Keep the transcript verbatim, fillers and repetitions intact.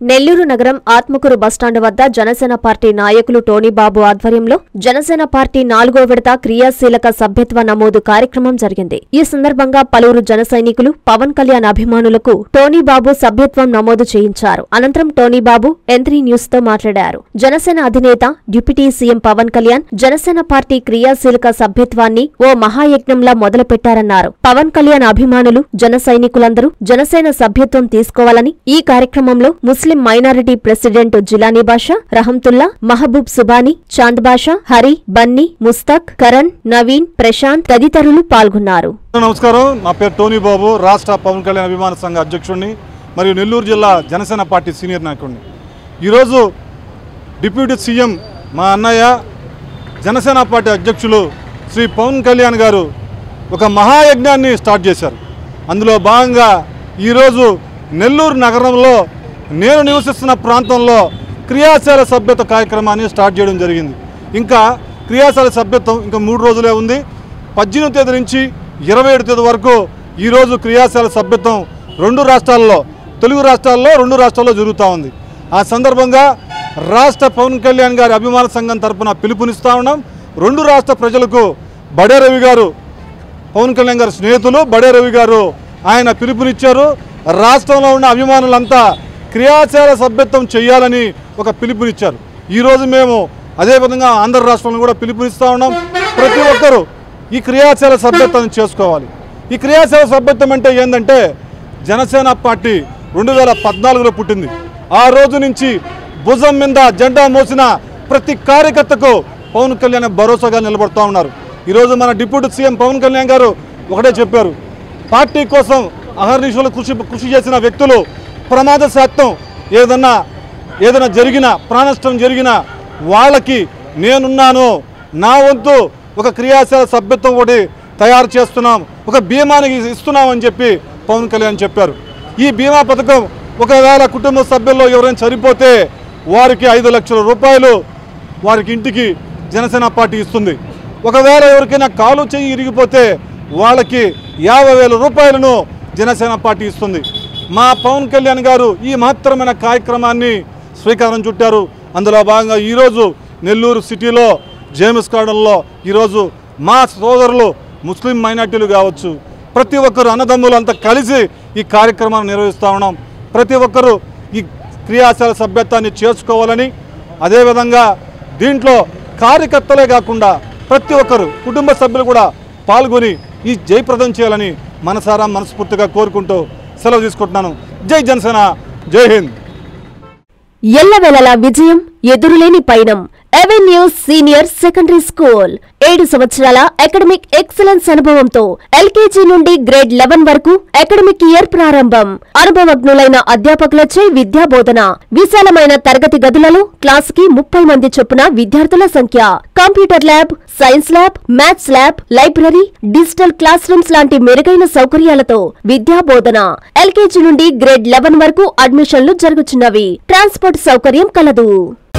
నెల్లూరు నగరం ఆత్మకూరు బస్టాండ్ వద్ద జనసేన పార్టీ నాయకులు టోనీబాబు ఆధ్వర్యంలో జనసేన పార్టీ నాలుగో విడత క్రియాశీలక సభ్యత్వ నమోదు కార్యక్రమం జరిగింది. ఈ సందర్భంగా పలువురు జన సైనికులు పవన్ కళ్యాణ్ అభిమానులకు టోనీబాబు సభ్యత్వం నమోదు చేయించారు. అనంతరం టోనీబాబు ఎంత్రీ న్యూస్ తో మాట్లాడారు. జనసేన అధినేత deputy CM Pawan Kalyan Janasena party క్రియాశీలక సభ్యత్వాన్ని ఓ మహాయజ్ఞంలా మొదలుపెట్టారన్నారు. పవన్ కళ్యాణ్ అభిమానులు జన సైనికులందరూ జనసేన సభ్యత్వం తీసుకోవాలని ఈ కార్యక్రమంలో ముస్లిం మైనారిటీ ప్రెసిడెంట్ జిలానీ బాషా, రహంతుల్లా, మహబూబ్ సుబానీ, చాంద్ బాషా, హరి, బన్నీ, ముస్తాక్, కరణ్, నవీన్, ప్రశాంత్ తదితరులు పాల్గొన్నారు. నమస్కారం, నా పేరు టోనీబాబు, రాష్ట్ర పవన్ కళ్యాణ్ అభిమాన సంఘ అధ్యక్షుడిని మరియు నెల్లూరు జిల్లా జనసేన పార్టీ సీనియర్ నాయకుడిని. ఈరోజు డిప్యూటీ సీఎం మా అన్నయ్య జనసేన పార్టీ అధ్యక్షులు శ్రీ పవన్ కళ్యాణ్ గారు ఒక మహాయజ్ఞాన్ని స్టార్ట్ చేశారు. అందులో భాగంగా ఈరోజు నెల్లూరు నగరంలో నేను నివసిస్తున్న ప్రాంతంలో క్రియాశీల సభ్యత్వ కార్యక్రమాన్ని స్టార్ట్ చేయడం జరిగింది. ఇంకా క్రియాశీల సభ్యత్వం ఇంకా మూడు రోజులే ఉంది. పద్దెనిమిది తేదీ నుంచి ఇరవై ఏడు తేదీ వరకు ఈరోజు క్రియాశీల సభ్యత్వం రెండు రాష్ట్రాల్లో తెలుగు రాష్ట్రాల్లో రెండు రాష్ట్రాల్లో జరుగుతూ ఉంది. ఆ సందర్భంగా రాష్ట్ర పవన్ కళ్యాణ్ గారి అభిమాన సంఘం తరఫున పిలుపునిస్తూ ఉన్నాం. రెండు రాష్ట్ర ప్రజలకు బడే రవి గారు, పవన్ కళ్యాణ్ గారి స్నేహితులు బడే రవి గారు ఆయన పిలుపునిచ్చారు. రాష్ట్రంలో ఉన్న అభిమానులంతా క్రియాశీల సభ్యత్వం చేయాలని ఒక పిలుపునిచ్చారు. ఈరోజు మేము అదేవిధంగా ఆంధ్ర రాష్ట్రంలో కూడా పిలుపునిస్తూ ఉన్నాం. ప్రతి ఒక్కరూ ఈ క్రియాశీల సభ్యత్వం చేసుకోవాలి. ఈ క్రియాశీల సభ్యత్వం అంటే ఏంటంటే జనసేన పార్టీ రెండు వేల పద్నాలుగులో పుట్టింది. ఆ రోజు నుంచి భుజం మీద జెండా మోసిన ప్రతి కార్యకర్తకు పవన్ కళ్యాణ్ భరోసాగా నిలబడుతూ ఉన్నారు. ఈరోజు మన డిప్యూటీ సీఎం పవన్ కళ్యాణ్ గారు ఒకటే చెప్పారు, పార్టీ కోసం అహర్నిశలు కృషి కృషి చేసిన వ్యక్తులు ప్రమాదశాతం ఏదన్నా ఏదైనా జరిగినా ప్రాణనష్టం జరిగినా వాళ్ళకి నేనున్నాను, నా వంతు ఒక క్రియాశీల సభ్యత్వం ఒకటి తయారు చేస్తున్నాం, ఒక బీమాని ఇస్తున్నామని చెప్పి పవన్ కళ్యాణ్ చెప్పారు. ఈ బీమా పథకం ఒకవేళ కుటుంబ సభ్యుల్లో ఎవరైనా చనిపోతే వారికి ఐదు లక్షల రూపాయలు వారికి ఇంటికి జనసేన పార్టీ ఇస్తుంది. ఒకవేళ ఎవరికైనా కాలు చెయ్యి ఇరిగిపోతే వాళ్ళకి యాభై వేల రూపాయలను జనసేన పార్టీ ఇస్తుంది. మా పవన్ కళ్యాణ్ గారు ఈ మహత్తరమైన కార్యక్రమాన్ని స్వీకారం చుట్టారు. అందులో భాగంగా ఈరోజు నెల్లూరు సిటీలో జేమ్స్ గార్డెన్లో ఈరోజు మా సోదరులు ముస్లిం మైనార్టీలు కావచ్చు, ప్రతి ఒక్కరు అన్నదమ్ములు అంతా కలిసి ఈ కార్యక్రమాన్ని నిర్వహిస్తూ ఉన్నాం. ప్రతి ఒక్కరూ ఈ క్రియాశీల సభ్యత్వాన్ని చేసుకోవాలని, అదేవిధంగా దీంట్లో కార్యకర్తలే కాకుండా ప్రతి ఒక్కరు కుటుంబ సభ్యులు కూడా పాల్గొని ఈ జయప్రదం చేయాలని మనసారా మనస్ఫూర్తిగా కోరుకుంటూ సెలవు తీసుకుంటున్నాను. జై జనసేన, జై హింద్. ఎల్లవేళలా విజయం, ఎదురులేని పయనం. ఎవెన్యూస్ సీనియర్ సెకండరీ స్కూల్ ఏడు సంవత్సరాల అకాడమిక్ ఎక్సలెన్స్ అనుభవంతో ఎల్కేజీ నుండి గ్రేడ్ లెవెన్ వరకు అకాడమిక్ ఇయర్ ప్రారంభం. అనుభవజ్ఞులైన అధ్యాపకులచే విద్యా బోధన. విశాలమైన తరగతి గదులలో క్లాస్ కి ముప్పై మంది చొప్పున విద్యార్థుల సంఖ్య. Computer lab, science lab, maths lab, library, digital classrooms లాంటి మెరుగైన సౌకర్యాలతో విద్యా బోధన. ఎల్కేజీ నుండి గ్రేడ్ లెవెన్ వరకు అడ్మిషన్లు జరుగుతున్నవి. ట్రాన్స్పోర్ట్ సౌకర్యం కలదు.